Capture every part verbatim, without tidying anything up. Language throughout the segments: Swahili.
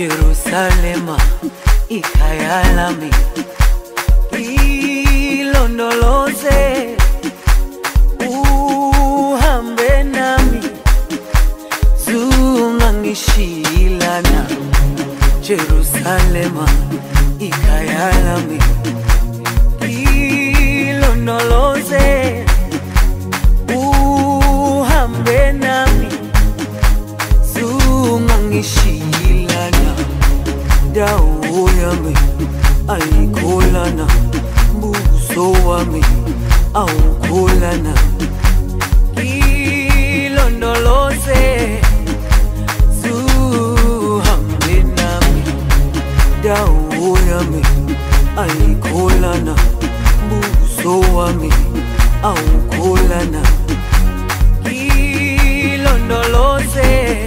Jerusalema ikhaya lami, ilondoloze uhambe nami, zungangishilana. Jerusalema ikhaya lami, ilondoloze uhambe nami, zungangishilana. Dawo yami ayikholana, buso wami awukholana. Ilondoloze zuhambe nami, dawo yami ayikholana, buso wami awukholana. Ilondoloze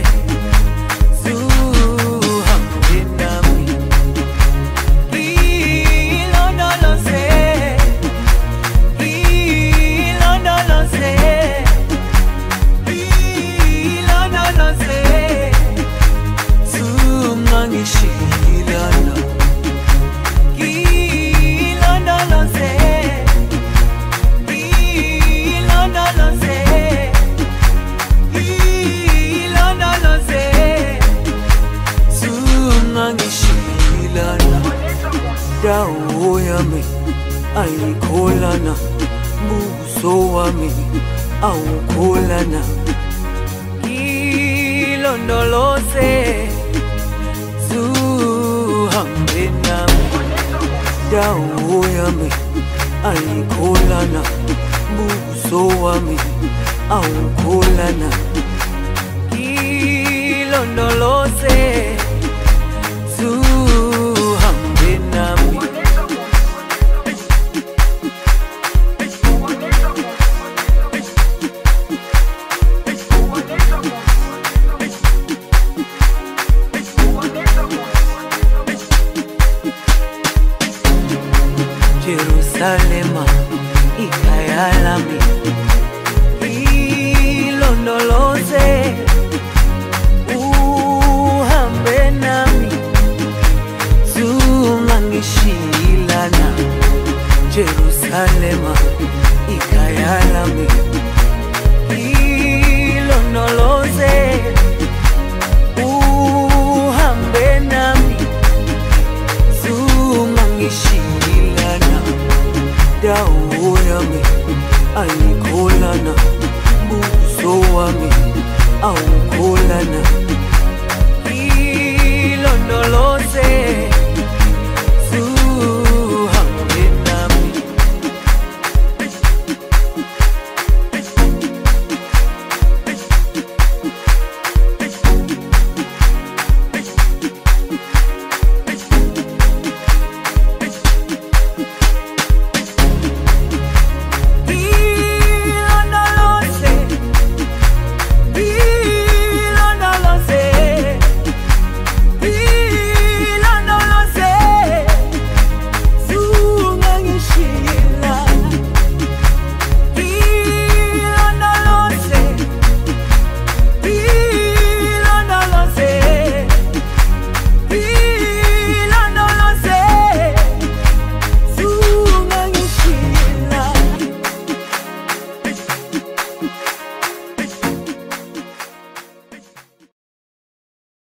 dawo yami ayikholana, buso wami awukholana. Ilondoloze zuhambe nami, dawo yami ayikholana, buso wami awukholana. Ilondoloze zuhambe nami. Jerusalema ikhaya lami, ilondoloze uhambe nami, zungangishilana. Jerusalema ikhaya lami, ilondoloze uhambe nami, zungangishilana. Dawo yami